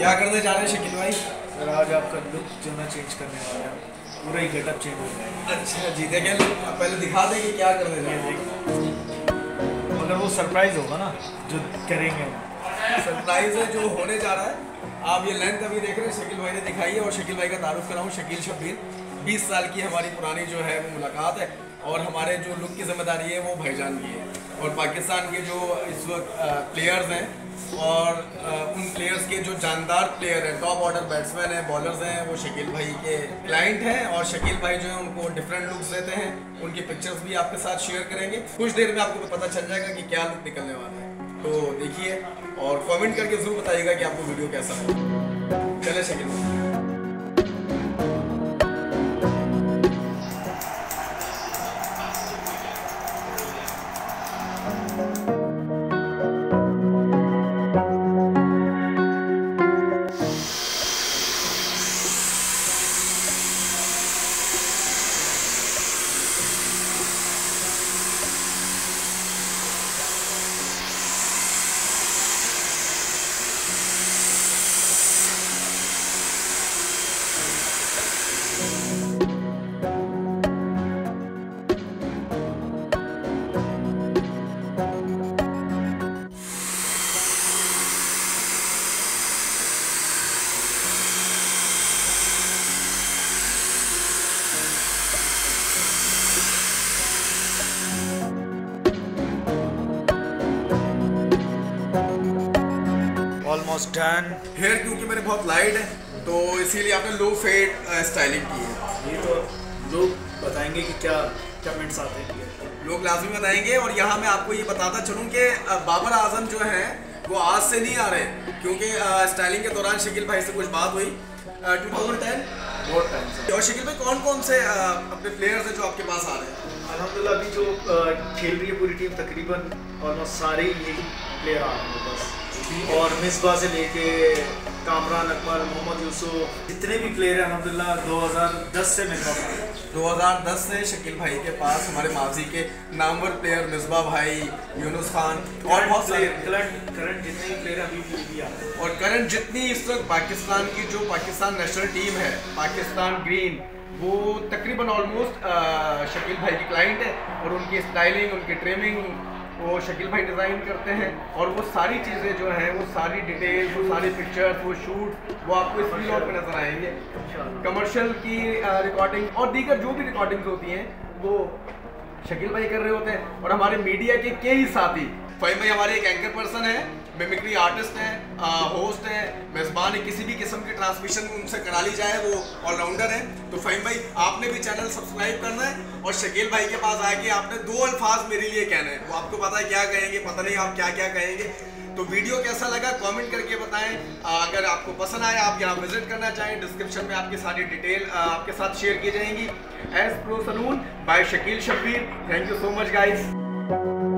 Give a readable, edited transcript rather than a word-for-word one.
क्या करने जा रहे हैं शकील भाई? सर आज आपका लुक जो ना चेंज करने वाला है, पूरा ही गेटअप चेंज हो गया। अच्छा जीते क्या? पहले दिखा दें कि क्या करने जा रहे हैं। मगर वो सरप्राइज होगा ना जो करेंगे। सरप्राइज है जो होने जा रहा है। आप ये लेंथ अभी देख रहे हैं, शकील भाई ने दिखाई है। और शकील भाई का तारुफ कराऊँ, शकील शब्बीर 20 साल की हमारी पुरानी जो है वो मुलाकात है। और हमारे जो लुक की जिम्मेदारी है वो भाईजान की है। और पाकिस्तान के जो इस वक्त प्लेयर्स हैं और उन प्लेयर्स के जो जानदार प्लेयर हैं, टॉप ऑर्डर बैट्समैन हैं, बॉलर्स हैं, वो शकील भाई के क्लाइंट हैं। और शकील भाई जो है उनको डिफरेंट लुक्स देते हैं। उनकी पिक्चर्स भी आपके साथ शेयर करेंगे। कुछ देर में आपको पता चल जाएगा कि क्या लुक निकलने वाला है। तो देखिए और कमेंट करके ज़रूर बताइएगा कि आपको वीडियो कैसा लगा। चले शकील भाई। Almost done. हेयर क्योंकि मेरे बहुत लाइट है तो इसीलिए आपने लो फेड स्टाइलिंग की है। ये तो लोग बताएंगे कि क्या कमेंट्स आते हैं, लोग लाजमी बताएंगे। और यहाँ मैं आपको ये बताता चलूँ कि बाबर आजम जो हैं वो आज से नहीं आ रहे, क्योंकि स्टाइलिंग के दौरान शकील भाई से कुछ बात हुई 2010 बहुत टाइम से। और शकील भाई कौन कौन से अपने प्लेयर्स हैं जो आपके पास आ रहे हैं? अल्हम्दुलिल्लाह अभी जो खेल रही है पूरी टीम तकरीबन ऑलमोस्ट सारे यही प्लेयर आ रहे हैं बस। और मिसबा से लेके कामरान अकबर, मोहम्मद यूसुफ, जितने भी प्लेयर हैं अल्हम्दुलिल्लाह 2010 से मिसबा भाई, 2010 से शकील भाई के पास हमारे माजी के नामवर प्लेयर मिसबा भाई, यूनुस खान और बहुत सारे करंट जितने भी प्लेयर अभी भी आ रहे हैं। और करंट जितनी इस वक्त पाकिस्तान की जो पाकिस्तान नेशनल टीम है, पाकिस्तान ग्रीन, वो तकरीबन ऑलमोस्ट शकील भाई की क्लाइंट है। और उनकी स्टाइलिंग, उनकी ट्रिमिंग वो शकील भाई डिज़ाइन करते हैं। और वो सारी चीज़ें जो हैं, वो सारी डिटेल्स, वो सारी पिक्चर्स, वो शूट, वो आपको इस व्लॉग में नजर आएंगे। कमर्शियल की रिकॉर्डिंग और दीगर जो भी रिकॉर्डिंग्स होती हैं वो शकील भाई कर रहे होते हैं। और हमारे मीडिया के ही साथी फ़हीम भाई हमारे एक एंकर पर्सन है, मिमिक्री आर्टिस्ट हैं, होस्ट हैं, मेज़बान है। किसी भी किस्म की ट्रांसमिशन उनसे करा ली जाए वो ऑलराउंडर है। तो फ़हीम भाई आपने भी चैनल सब्सक्राइब करना है और शकील भाई के पास आके आपने 2 अल्फाज मेरे लिए कहना है। वो आपको पता है क्या कहेंगे, पता नहीं आप क्या क्या कहेंगे। तो वीडियो कैसा लगा कमेंट करके बताएं। अगर आपको पसंद आए, आप यहाँ विजिट करना चाहें, डिस्क्रिप्शन में आपकी सारी डिटेल आपके साथ शेयर की जाएंगी। S pro salon by Shakeel Shabbir. Thank you so much guys.